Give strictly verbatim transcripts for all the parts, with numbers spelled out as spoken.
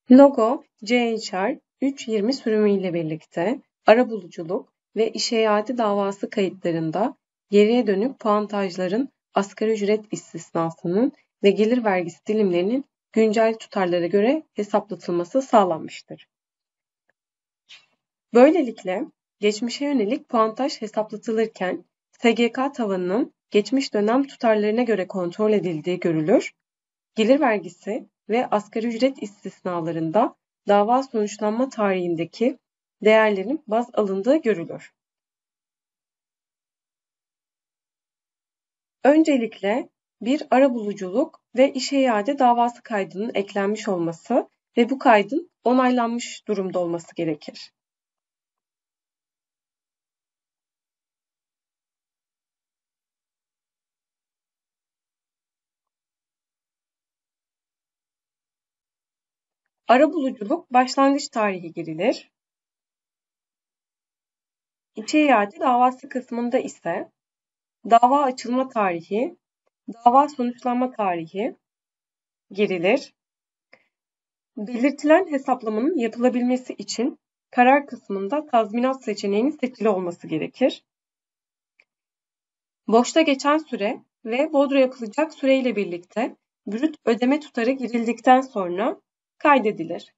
Logo, C H R üç yirmi sürümü ile birlikte arabuluculuk ve işe iade davası kayıtlarında geriye dönük puantajların asgari ücret istisnasının ve gelir vergisi dilimlerinin güncel tutarlara göre hesaplatılması sağlanmıştır. Böylelikle geçmişe yönelik puantaj hesaplatılırken S G K tavanının geçmiş dönem tutarlarına göre kontrol edildiği görülür. Gelir vergisi ve asgari ücret istisnalarında dava sonuçlanma tarihindeki değerlerin baz alındığı görülür. Öncelikle bir arabuluculuk ve işe iade davası kaydının eklenmiş olması ve bu kaydın onaylanmış durumda olması gerekir. Arabuluculuk başlangıç tarihi girilir. İşe iade davası kısmında ise dava açılma tarihi, dava sonuçlanma tarihi girilir. Belirtilen hesaplamanın yapılabilmesi için karar kısmında tazminat seçeneğinin seçili olması gerekir. Boşta geçen süre ve bodro yapılacak süre ile birlikte brüt ödeme tutarı girildikten sonra kaydedilir.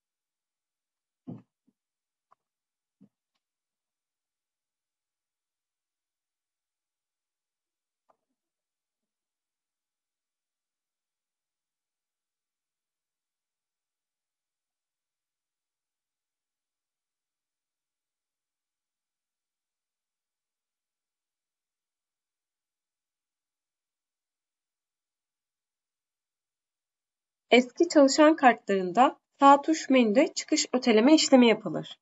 Eski çalışan kartlarında sağ tuş menüde çıkış öteleme işlemi yapılır.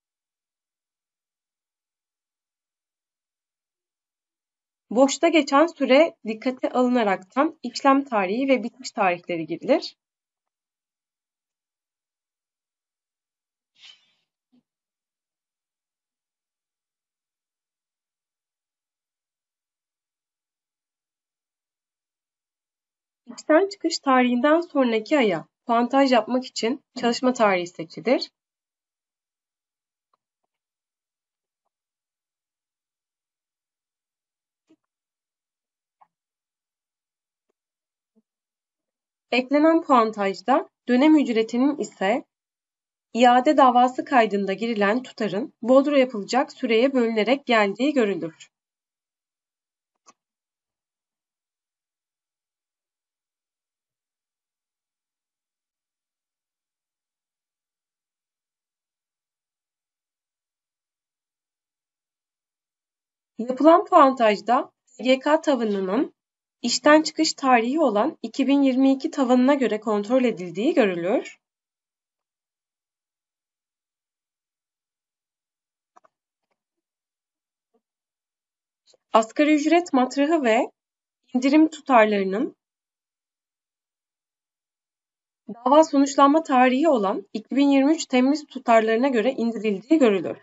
Boşta geçen süre dikkate alınaraktan işlem tarihi ve bitiş tarihleri girilir. İşten çıkış tarihinden sonraki aya puantaj yapmak için çalışma tarihi seçilir. Eklenen puantajda dönem ücretinin ise iade davası kaydında girilen tutarın bodro yapılacak süreye bölünerek geldiği görülür. Yapılan puantajda S G K tavanının işten çıkış tarihi olan iki bin yirmi iki tavanına göre kontrol edildiği görülür. Asgari ücret matrahı ve indirim tutarlarının dava sonuçlanma tarihi olan iki bin yirmi üç Temmuz tutarlarına göre indirildiği görülür.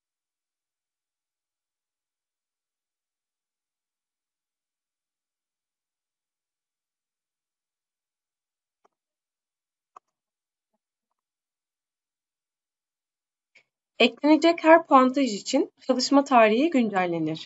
Eklenecek her puantaj için çalışma tarihi güncellenir.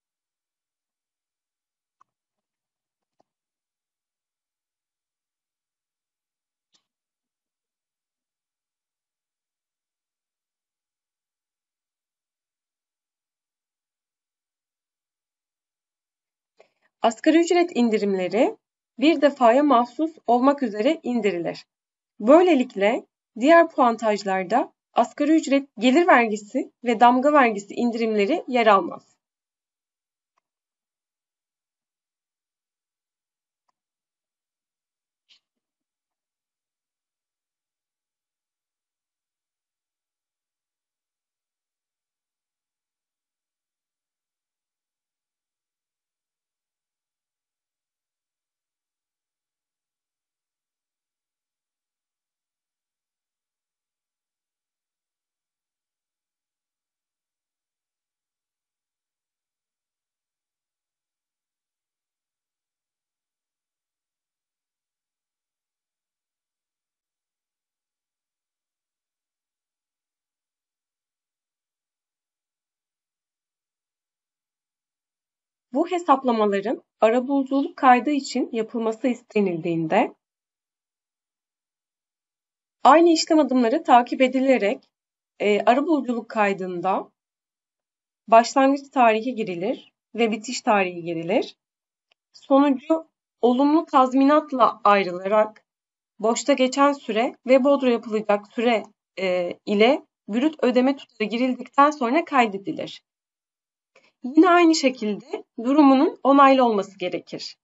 Asgari ücret indirimleri bir defaya mahsus olmak üzere indirilir. Böylelikle diğer puantajlarda asgari ücret gelir vergisi ve damga vergisi indirimleri yer almaz. Bu hesaplamaların arabuluculuk kaydı için yapılması istenildiğinde aynı işlem adımları takip edilerek e, arabuluculuk kaydında başlangıç tarihi girilir ve bitiş tarihi girilir. Sonucu olumlu tazminatla ayrılarak boşta geçen süre ve bodro yapılacak süre e, ile brüt ödeme tutarı girildikten sonra kaydedilir. Yine aynı şekilde durumunun onaylı olması gerekir.